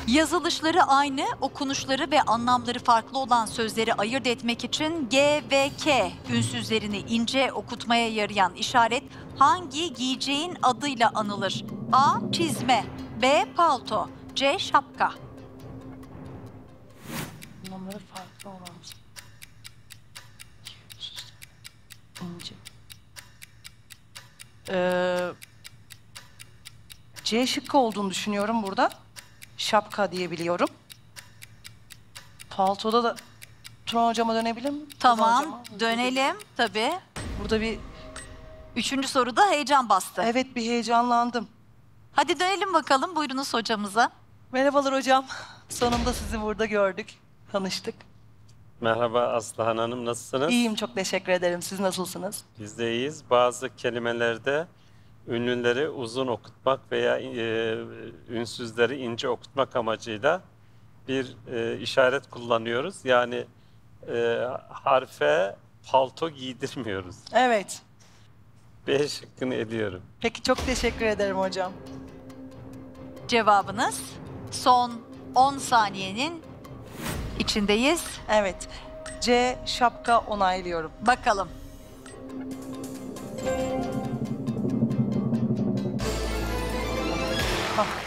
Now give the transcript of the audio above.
Yazılışları aynı, okunuşları ve anlamları farklı olan sözleri ayırt etmek için G ve K ünsüzlerini ince okutmaya yarayan işaret hangi giyeceğin adıyla anılır? A. Çizme, B. Palto, C. Şapka. Anlamları farklı olan. İnce. C şıkkı olduğunu düşünüyorum burada. Şapka diye biliyorum. Paltoda da Turan hocama dönebilir mi? Turan Tamam, hocama. dönelim tabii. Burada bir, Üçüncü soruda heyecan bastı. evet, bir heyecanlandım. Hadi dönelim bakalım, buyurunuz hocamıza. Merhabalar hocam. Sonunda sizi burada gördük, tanıştık. Merhaba Aslıhan Hanım, nasılsınız? İyiyim, çok teşekkür ederim. Siz nasılsınız? Biz de iyiyiz. Bazı kelimelerde ünlüleri uzun okutmak veya ünsüzleri ince okutmak amacıyla bir işaret kullanıyoruz. Yani harfe palto giydirmiyoruz. Evet. B şıkkını ediyorum. Peki, çok teşekkür ederim hocam. Cevabınız son 10 saniyenin içindeyiz. Evet. C şapka onaylıyorum. Bakalım. Ah.